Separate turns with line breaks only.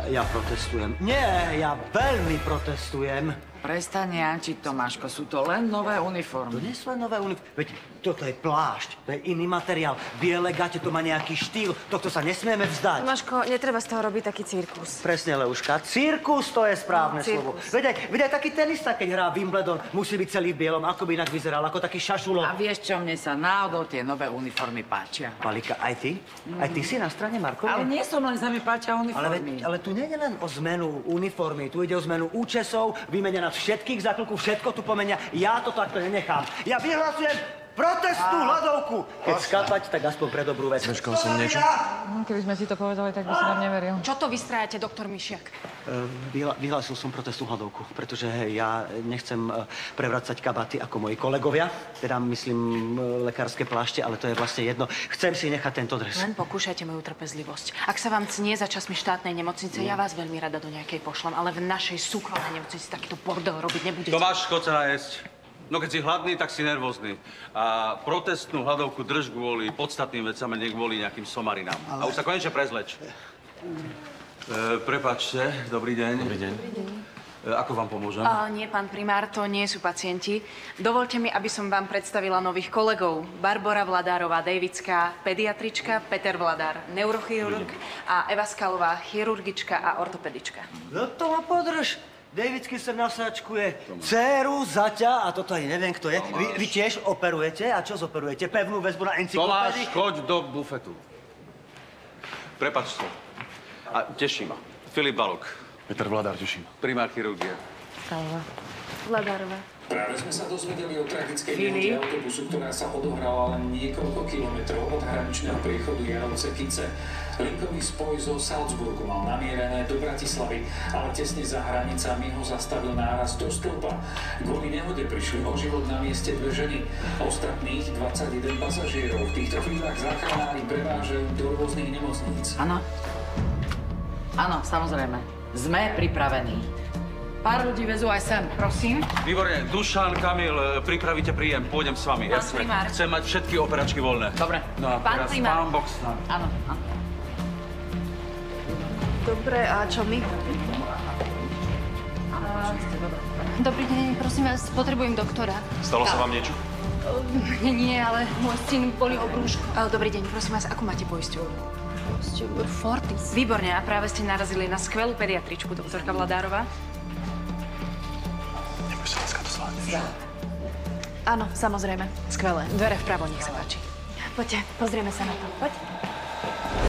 Ja protestujem. Nie, ja veľmi protestujem.
Prestaň jančiť, Tomáško, sú to len nové uniformy.
To nie sú len nové uniformy. Veď toto je plášť, to je iný materiál. Biele gate, to má nejaký štýl. Tohto sa nesmieme vzdať.
Tomáško, netreba z toho robiť taký cirkus.
Presne, Leuška. Cirkus, to je správne slovo. Veď aj taký tenista, keď hrá Wimbledon, musí byť celý v bielom. Ako by inak vyzeral, ako taký šašulo.
A vieš čo, mne sa náhodou tie nové uniformy páčia.
Malika, aj ty? Aj ty si na strane Markovej?
Ale nie som len sa mi páčia uniformy.
Ale tu nie je len o zmenu uniformy, tu ide o zmenu účesov, vymenia nás všetkých za chvíľku, všetko tu pomenia. Ja to takto nenechám. Ja vyhlasujem protestnú hladovku. Keď skapať, tak aspoň pre dobrú vec.
Meškal som niečo?
Keby sme si to povedali, tak by si nám neveril.
Čo to vystrájate, doktor Mišiak?
Vyhlásil som protestnú hladovku, pretože ja nechcem prevracať kabaty ako moji kolegovia. Teda myslím lekárske plášte, ale to je vlastne jedno. Chcem si nechať tento dres.
Len pokúšajte moju trpezlivosť. Ak sa vám cnie za časmi štátnej nemocnice, ja vás veľmi rada do nejakej pošlem, ale v našej súkromnej nemocnici takýto bordel robiť nebudete.
Tomáš, chod sa najesť. No keď si hladný, tak si nervózny. A protestnú hladovku drž kvôli podstatným vecam, nie kvôli nejakým somarinám. A už sa konečne prezleč. Prepáčte, dobrý deň.
Dobrý deň.
Ako vám pomôžem?
Nie, pán primár, to nie sú pacienti. Dovoľte mi, aby som vám predstavila nových kolegov. Barbora Vladárová, Davidská, pediatrička, Peter Vladár, neurochirurg a Eva Skalová, chirurgička a ortopedička.
No to ma podrž. Davidsky sem nasáčkuje dcéru, zaťa a toto ani neviem, kto je. Vy tiež operujete? A čo zoperujete? Pevnú väzbu na encyklopédii?
Tomáš, choď do bufetu. Prepáčte. A teší ma. Filip Balok.
Peter Vladár, teším.
Primár chirurgie.
Vladárová.
Práve sme sa dozvedeli o tragickej nehode autobusu, ktorá sa odohrala len niekoľko kilometrov od hraničného priechodu Jarovce-Kice. Linkový spoj zo Salzburgu mal namierené do Bratislavy, ale tesne za hranicami ho zastavil náraz do stĺpa. Kvôli nehode prišli o život na mieste dve ženy. Ostatných 21 pasažierov v týchto chvíľach záchranári prevážajú do rôznych nemocníc.
Áno. Áno, samozrejme. Sme pripravení. Pár ľudí vezú aj sem, prosím.
Výborne. Dušan, Kamil, pripravíte príjem. Pôjdem s vami.
Pán primár.
Chcem mať všetky operačky voľné.
Dobre.
No a
Pán
teraz
primár.
pán box.
Áno, áno.
Dobre, a čo my?
Dobrý deň, prosím vás, potrebujem doktora.
Stalo sa vám niečo?
Nie, ale môj syn boli o brúšku.
Dobrý deň, prosím vás, akú máte poisťovňu?
Fortis.
Výborne, a práve ste narazili na skvelú pediatričku, doktorka Vladárová.
Neboj sa, dneska to zvládneš.
Áno, samozrejme. Skvelé. Dvere vpravo, nech sa páči.
Poďte, pozrieme sa na to. Poď.